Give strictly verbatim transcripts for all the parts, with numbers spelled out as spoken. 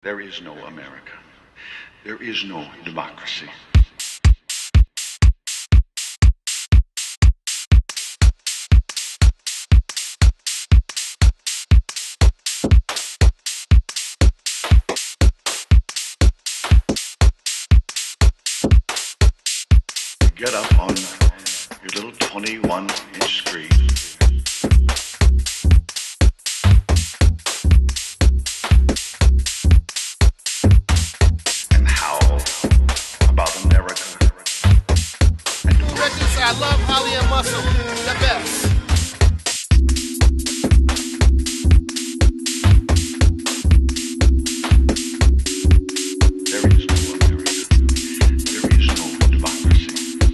There is no America. There is no democracy. Get up on your little twenty-one inch screen. And howl about America. And Records, I love Harley and Muscle. The best. there is no America. There is no democracy.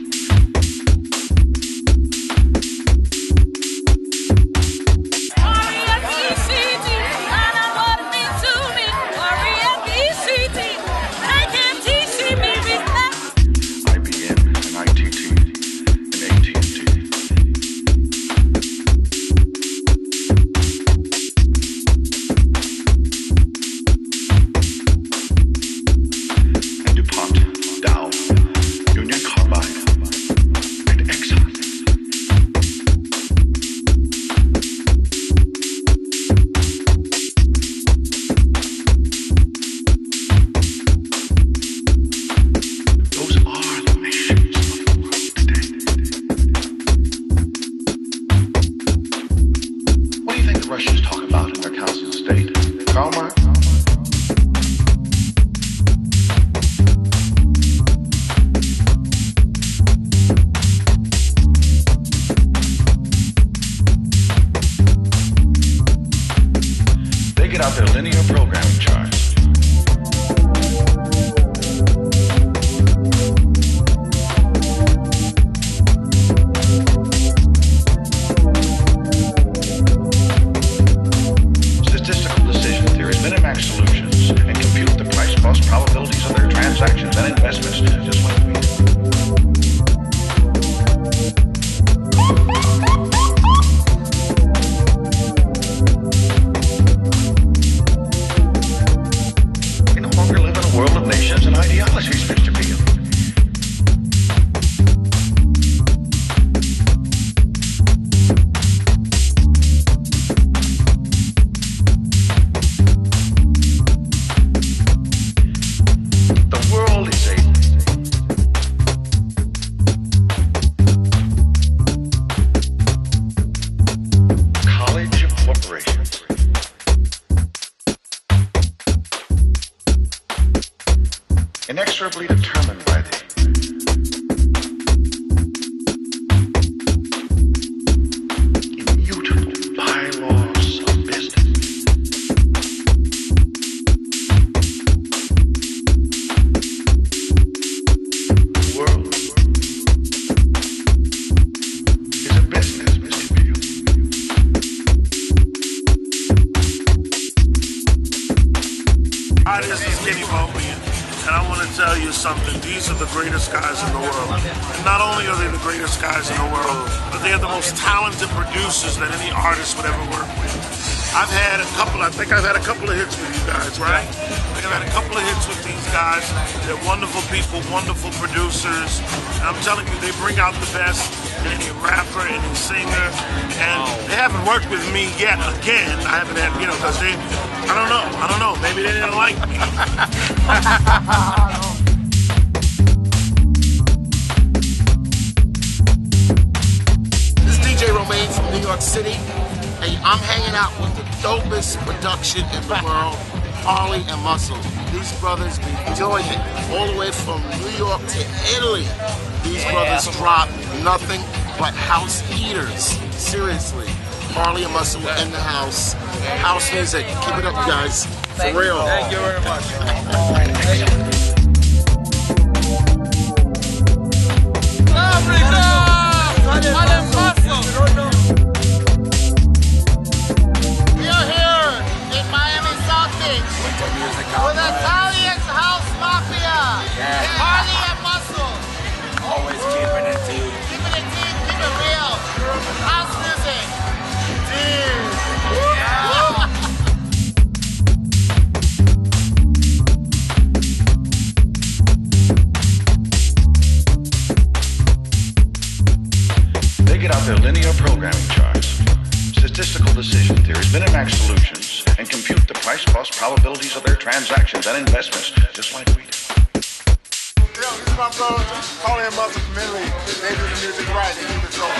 Russians talk about in their council of state. Karl Marx? They get out their linear programming charts. Solutions and compute the price cost probabilities of their transactions and investments just like we do. We no longer live in a world of nations and ideologies, Mister Beale. Inexorably determined by the immutable bylaws of business. The world is a business, Mister Beale. Hi, this is Kenny Bowman. And I want to tell you something. These are the greatest guys in the world. And not only are they the greatest guys in the world, but they are the most talented producers that any artist would ever work with. I've had a couple, I think I've had a couple of hits with you guys, right? I think I've had a couple of hits with these guys. They're wonderful people, wonderful producers. And I'm telling you, they bring out the best in any rapper, any singer. And they haven't worked with me yet again. I haven't had, you know, because they, I don't know, I don't know. Maybe they didn't like me. This is D J Romaine from New York City, and I'm hanging out with the dopest production in the world, Harley and Muscle. These brothers be doing it all the way from New York to Italy. These brothers drop nothing but house eaters. Seriously. Harley and Muscle in the house. House music. Keep it up, you guys. For real. Thank you very much. We are here in Miami South Beach with Italian House Mafia. Harley and Muscle. Always keeping it deep. Keeping it deep, keep it real. House music. Dude. programming charts. Statistical decision theories, minimax solutions, and compute the price-cost probabilities of their transactions and investments, just like we do. Yo, these are my brothers, Harley and Muscle from Italy. They do the music right, they keep it going.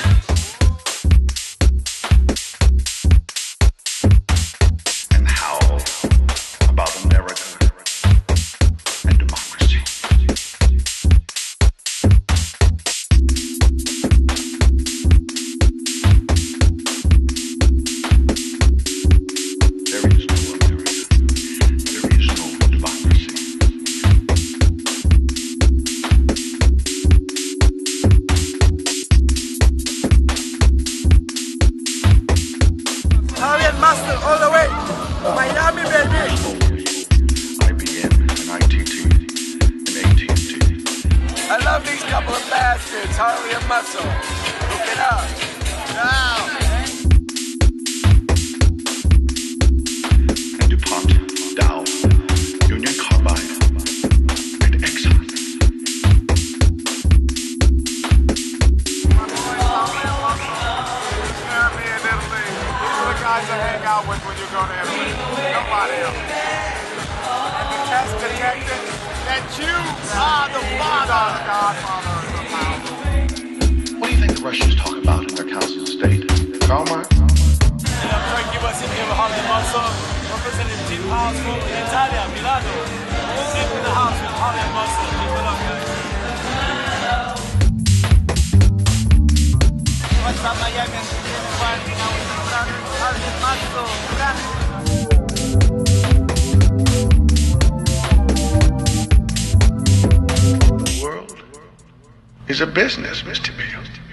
And how about America and democracy? There is no America. There is no democracy. Harley&Muscle all the way. Miami, baby. I B M and I T T and A T and T. I love these couple of bastards, Harley&Muscle. Look it up. Now. And DuPont, Dow, Union Carbide, and Exxon. Jeremy in Italy. These are the guys I hang out with when you go to Italy. Nobody else. And the test detected that you are the father. The godfather of the power. What do you think the Russians talk about in their council of state? Karl Marx? And I'm Frank Gibbs here with Harley&Muscle, representing Deep House from Italia, Milano. Deep in the house with Harley&Muscle. Keep it up, guys. What's up, Miami? Party now with the brothers, Harley&Muscle. The world is a business, Mister Bill.